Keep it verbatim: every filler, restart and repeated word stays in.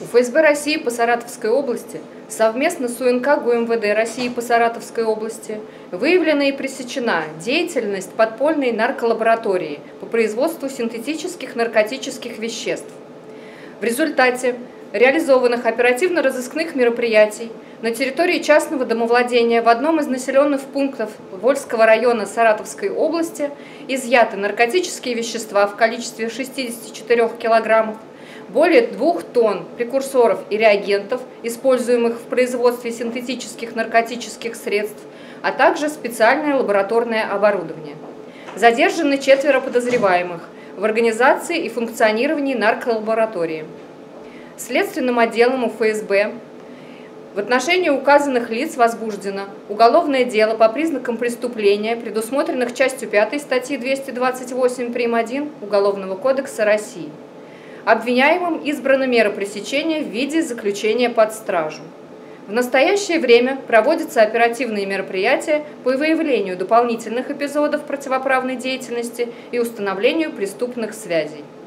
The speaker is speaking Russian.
У эф эс бэ России по Саратовской области совместно с у эн ка ГУМВД России по Саратовской области выявлена и пресечена деятельность подпольной нарколаборатории по производству синтетических наркотических веществ. В результате реализованных оперативно-розыскных мероприятий на территории частного домовладения в одном из населенных пунктов Вольского района Саратовской области изъяты наркотические вещества в количестве шестидесяти четырёх килограммов, более двух тонн прекурсоров и реагентов, используемых в производстве синтетических наркотических средств, а также специальное лабораторное оборудование. Задержаны четверо подозреваемых в организации и функционировании нарколаборатории. Следственным отделом у эф эс бэ в отношении указанных лиц возбуждено уголовное дело по признакам преступления, предусмотренных частью пятой статьи двести двадцать восемь прим. один Уголовного кодекса России. Обвиняемым избрана мера пресечения в виде заключения под стражу. В настоящее время проводятся оперативные мероприятия по выявлению дополнительных эпизодов противоправной деятельности и установлению преступных связей.